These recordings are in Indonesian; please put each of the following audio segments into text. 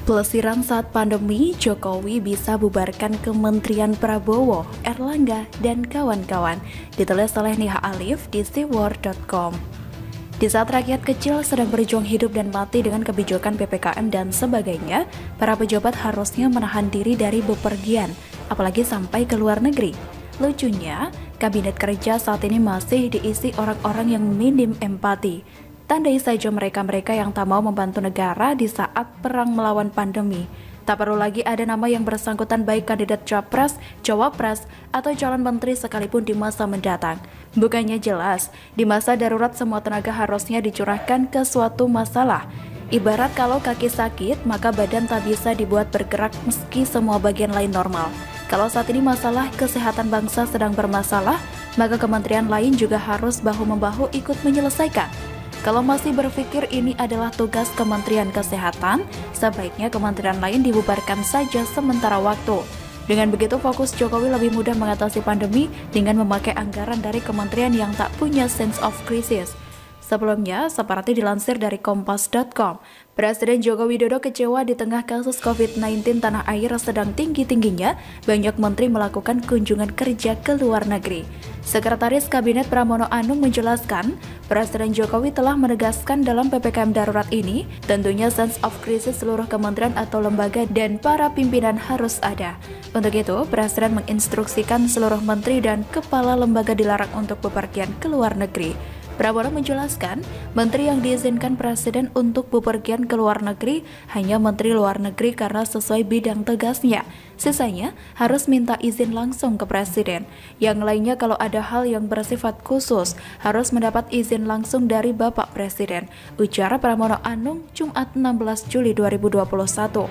Pelesiran saat pandemi, Jokowi bisa bubarkan Kementerian Prabowo, Erlangga, dan kawan-kawan. Ditulis oleh Niha Alif di SeaWorld.com. Di saat rakyat kecil sedang berjuang hidup dan mati dengan kebijakan PPKM dan sebagainya, para pejabat harusnya menahan diri dari bepergian, apalagi sampai ke luar negeri. Lucunya, kabinet kerja saat ini masih diisi orang-orang yang minim empati. Tandai saja mereka-mereka yang tak mau membantu negara di saat perang melawan pandemi. Tak perlu lagi ada nama yang bersangkutan baik kandidat capres, cawapres, atau calon menteri sekalipun di masa mendatang. Bukannya jelas, di masa darurat semua tenaga harusnya dicurahkan ke suatu masalah. Ibarat kalau kaki sakit, maka badan tak bisa dibuat bergerak meski semua bagian lain normal. Kalau saat ini masalah kesehatan bangsa sedang bermasalah, maka kementerian lain juga harus bahu-membahu ikut menyelesaikan. Kalau masih berpikir ini adalah tugas Kementerian Kesehatan, sebaiknya kementerian lain dibubarkan saja sementara waktu. Dengan begitu, fokus Jokowi lebih mudah mengatasi pandemi dengan memakai anggaran dari kementerian yang tak punya sense of crisis. Sebelumnya, seperti dilansir dari Kompas.com, Presiden Joko Widodo kecewa di tengah kasus COVID-19 tanah air sedang tinggi-tingginya, banyak menteri melakukan kunjungan kerja ke luar negeri. Sekretaris Kabinet Pramono Anung menjelaskan, Presiden Jokowi telah menegaskan dalam PPKM darurat ini, tentunya sense of crisis seluruh kementerian atau lembaga dan para pimpinan harus ada. Untuk itu, Presiden menginstruksikan seluruh menteri dan kepala lembaga dilarang untuk bepergian ke luar negeri. Pramono menjelaskan, menteri yang diizinkan Presiden untuk bepergian ke luar negeri hanya Menteri Luar Negeri karena sesuai bidang tugasnya. Sisanya harus minta izin langsung ke Presiden. Yang lainnya kalau ada hal yang bersifat khusus, harus mendapat izin langsung dari Bapak Presiden, ujar Pramono Anung Jumat 16 Juli 2021.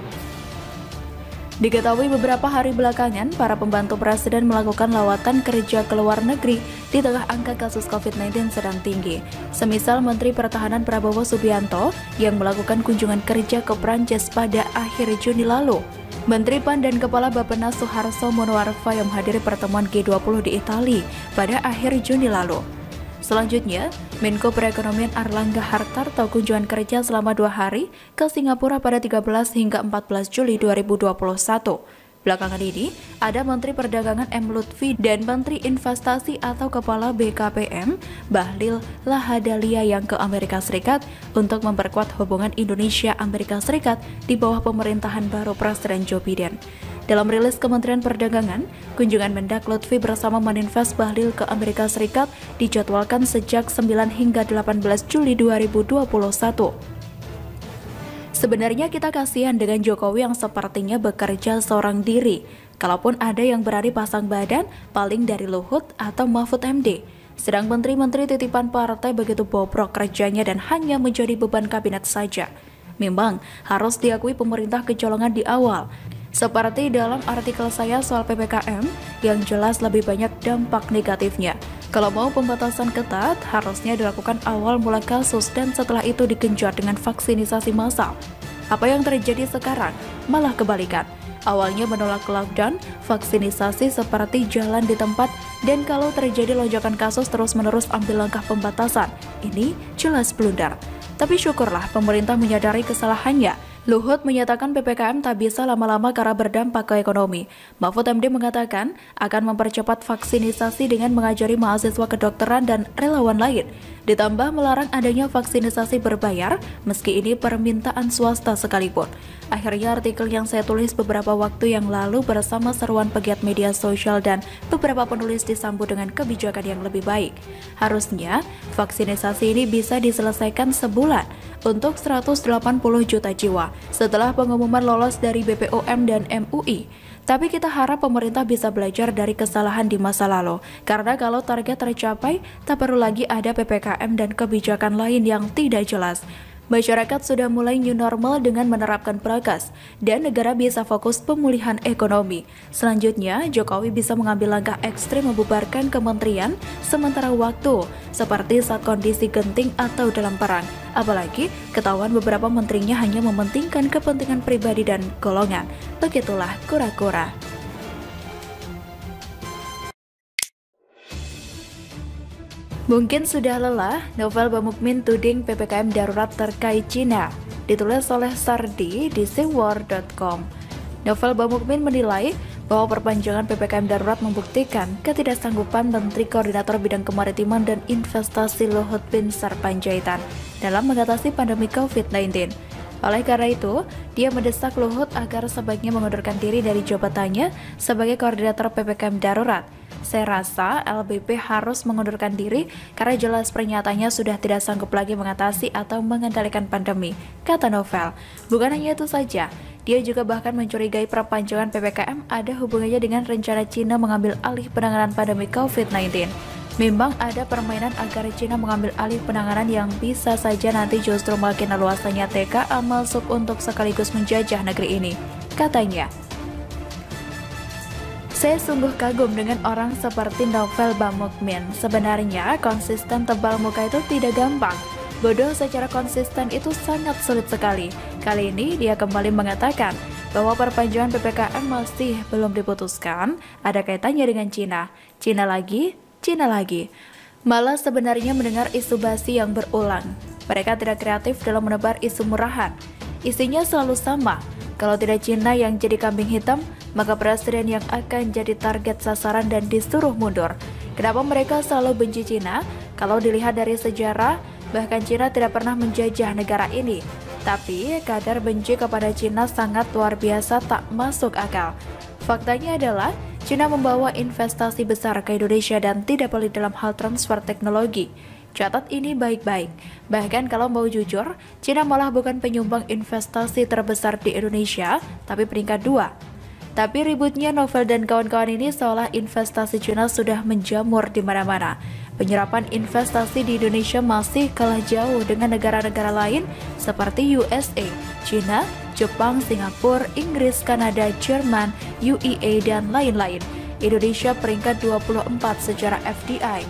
Diketahui beberapa hari belakangan, para pembantu presiden melakukan lawatan kerja ke luar negeri di tengah angka kasus COVID-19 sedang tinggi. Semisal Menteri Pertahanan Prabowo Subianto yang melakukan kunjungan kerja ke Prancis pada akhir Juni lalu. Menteri PAN dan Kepala Bappenas Suharto Monoarfa yang menghadiri pertemuan G20 di Italia pada akhir Juni lalu. Selanjutnya, Menko Perekonomian Erlangga Hartarto kunjungan kerja selama 2 hari ke Singapura pada 13 hingga 14 Juli 2021. Belakangan ini, ada Menteri Perdagangan M. Lutfi dan Menteri Investasi atau Kepala BKPM Bahlil Lahadalia yang ke Amerika Serikat untuk memperkuat hubungan Indonesia-Amerika Serikat di bawah pemerintahan baru Presiden Joe Biden. Dalam rilis Kementerian Perdagangan, kunjungan Mendak Lutfi bersama Meninvest Bahlil ke Amerika Serikat dijadwalkan sejak 9 hingga 18 Juli 2021. Sebenarnya kita kasihan dengan Jokowi yang sepertinya bekerja seorang diri. Kalaupun ada yang berani pasang badan, paling dari Luhut atau Mahfud MD. Sedang menteri-menteri titipan partai begitu bobrok kerjanya dan hanya menjadi beban kabinet saja. Memang harus diakui pemerintah kecolongan di awal. Seperti dalam artikel saya soal PPKM, yang jelas lebih banyak dampak negatifnya. Kalau mau pembatasan ketat, harusnya dilakukan awal mula kasus dan setelah itu digenjot dengan vaksinisasi massal. Apa yang terjadi sekarang? Malah kebalikan. Awalnya menolak lockdown, vaksinisasi seperti jalan di tempat, dan kalau terjadi lonjakan kasus terus-menerus ambil langkah pembatasan. Ini jelas blunder. Tapi syukurlah pemerintah menyadari kesalahannya. Luhut menyatakan PPKM tak bisa lama-lama karena berdampak ke ekonomi. Mahfud MD mengatakan akan mempercepat vaksinisasi dengan mengajari mahasiswa kedokteran dan relawan lain. Ditambah melarang adanya vaksinisasi berbayar meski ini permintaan swasta sekalipun. Akhirnya artikel yang saya tulis beberapa waktu yang lalu bersama seruan pegiat media sosial dan beberapa penulis disambut dengan kebijakan yang lebih baik. Harusnya vaksinisasi ini bisa diselesaikan sebulan untuk 180 juta jiwa setelah pengumuman lolos dari BPOM dan MUI. Tapi kita harap pemerintah bisa belajar dari kesalahan di masa lalu, karena kalau target tercapai, tak perlu lagi ada PPKM dan kebijakan lain yang tidak jelas. Masyarakat sudah mulai new normal dengan menerapkan prokes, dan negara bisa fokus pemulihan ekonomi. Selanjutnya, Jokowi bisa mengambil langkah ekstrim membubarkan kementerian sementara waktu, seperti saat kondisi genting atau dalam perang. Apalagi, ketahuan beberapa menterinya hanya mementingkan kepentingan pribadi dan golongan. Begitulah kura-kura. Mungkin sudah lelah, Novel Bamukmin tuding PPKM darurat terkait Cina. ditulis oleh Sardi di SeaWorld.com. Novel Bamukmin menilai bahwa perpanjangan PPKM darurat membuktikan ketidaksanggupan Menteri Koordinator Bidang Kemaritiman dan Investasi Luhut Binsar Panjaitan dalam mengatasi pandemi COVID-19. Oleh karena itu, dia mendesak Luhut agar sebaiknya mengundurkan diri dari jabatannya sebagai Koordinator PPKM darurat. Saya rasa LBP harus mengundurkan diri karena jelas pernyataannya sudah tidak sanggup lagi mengatasi atau mengendalikan pandemi, kata Novel. Bukan hanya itu saja, dia juga bahkan mencurigai perpanjangan PPKM ada hubungannya dengan rencana Cina mengambil alih penanganan pandemi COVID-19. Memang ada permainan agar Cina mengambil alih penanganan yang bisa saja nanti justru makin leluasanya TKA masuk untuk sekaligus menjajah negeri ini, katanya. Saya sungguh kagum dengan orang seperti Novel Bamukmin. Sebenarnya konsisten tebal muka itu tidak gampang. Bodoh secara konsisten itu sangat sulit sekali. Kali ini dia kembali mengatakan bahwa perpanjangan PPKM masih belum diputuskan, ada kaitannya dengan Cina. Cina lagi. Malah sebenarnya mendengar isu basi yang berulang. Mereka tidak kreatif dalam menebar isu murahan. Isinya selalu sama. Kalau tidak Cina yang jadi kambing hitam, maka presiden yang akan jadi target sasaran dan disuruh mundur. Kenapa mereka selalu benci Cina? Kalau dilihat dari sejarah, bahkan Cina tidak pernah menjajah negara ini. Tapi kadar benci kepada Cina sangat luar biasa, tak masuk akal. Faktanya adalah Cina membawa investasi besar ke Indonesia dan tidak pelit dalam hal transfer teknologi. Catat ini baik-baik. Bahkan kalau mau jujur, Cina malah bukan penyumbang investasi terbesar di Indonesia, tapi peringkat 2. Tapi ributnya Novel dan kawan-kawan ini seolah investasi Cina sudah menjamur di mana-mana. Penyerapan investasi di Indonesia masih kalah jauh dengan negara-negara lain seperti USA, Cina, Jepang, Singapura, Inggris, Kanada, Jerman, UEA, dan lain-lain. Indonesia peringkat 24 secara FDI.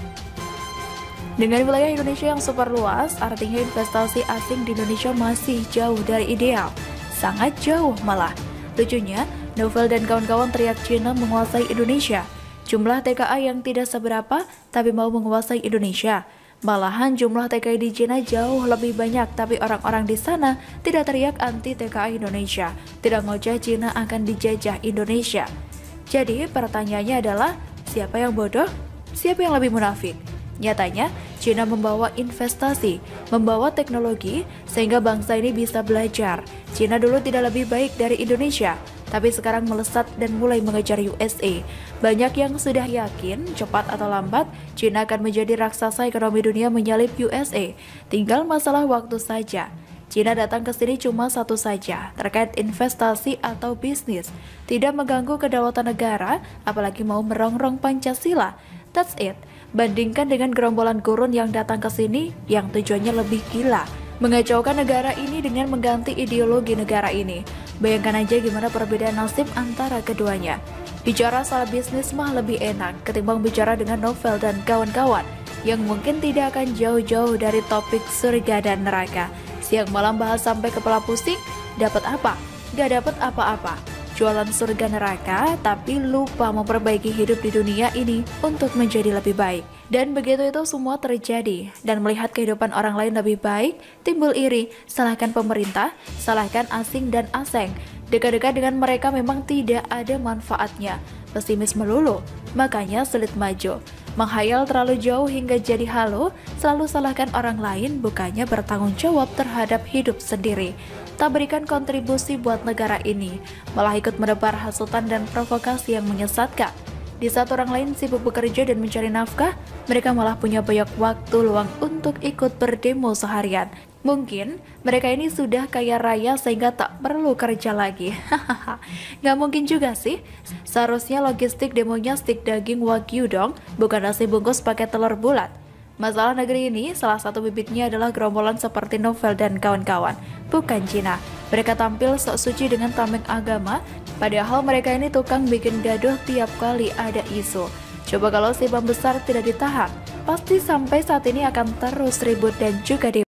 Dengan wilayah Indonesia yang super luas, artinya investasi asing di Indonesia masih jauh dari ideal. Sangat jauh malah. Lucunya, Novel dan kawan-kawan teriak Cina menguasai Indonesia. Jumlah TKA yang tidak seberapa, tapi mau menguasai Indonesia. Malahan jumlah TKI di Cina jauh lebih banyak, tapi orang-orang di sana tidak teriak anti TKI Indonesia. Tidak ngoceh Cina akan dijajah Indonesia. Jadi pertanyaannya adalah, siapa yang bodoh? Siapa yang lebih munafik? Nyatanya, Cina membawa investasi, membawa teknologi, sehingga bangsa ini bisa belajar. Cina dulu tidak lebih baik dari Indonesia, tapi sekarang melesat dan mulai mengejar USA. Banyak yang sudah yakin, cepat atau lambat, Cina akan menjadi raksasa ekonomi dunia menyalip USA. Tinggal masalah waktu saja. Cina datang ke sini cuma satu saja, terkait investasi atau bisnis. Tidak mengganggu kedaulatan negara, apalagi mau merongrong Pancasila. That's it. Bandingkan dengan gerombolan gurun yang datang ke sini, yang tujuannya lebih gila. Mengacaukan negara ini dengan mengganti ideologi negara ini. Bayangkan aja gimana perbedaan nasib antara keduanya. Bicara soal bisnis mah lebih enak ketimbang bicara dengan Novel dan kawan-kawan yang mungkin tidak akan jauh-jauh dari topik surga dan neraka. Siang malam bahas sampai kepala pusing, dapat apa? Gak dapat apa-apa. Jualan surga neraka, tapi lupa memperbaiki hidup di dunia ini untuk menjadi lebih baik. Dan begitu itu semua terjadi, dan melihat kehidupan orang lain lebih baik, timbul iri, salahkan pemerintah, salahkan asing dan aseng. Dekat-dekat dengan mereka memang tidak ada manfaatnya, pesimis melulu, makanya sulit maju. Menghayal terlalu jauh hingga jadi halu, selalu salahkan orang lain, bukannya bertanggung jawab terhadap hidup sendiri. Tak berikan kontribusi buat negara ini, malah ikut menebar hasutan dan provokasi yang menyesatkan. Di saat orang lain sibuk bekerja dan mencari nafkah, mereka malah punya banyak waktu luang untuk ikut berdemo seharian. Mungkin mereka ini sudah kaya raya sehingga tak perlu kerja lagi. Nggak mungkin juga sih. Seharusnya logistik demonya stik daging wagyu dong, bukan nasi bungkus pakai telur bulat. Masalah negeri ini, salah satu bibitnya adalah gerombolan seperti Novel dan kawan-kawan, bukan Cina. Mereka tampil sok suci dengan tameng agama, padahal mereka ini tukang bikin gaduh tiap kali ada isu. Coba kalau si bom besar tidak ditahan, pasti sampai saat ini akan terus ribut dan juga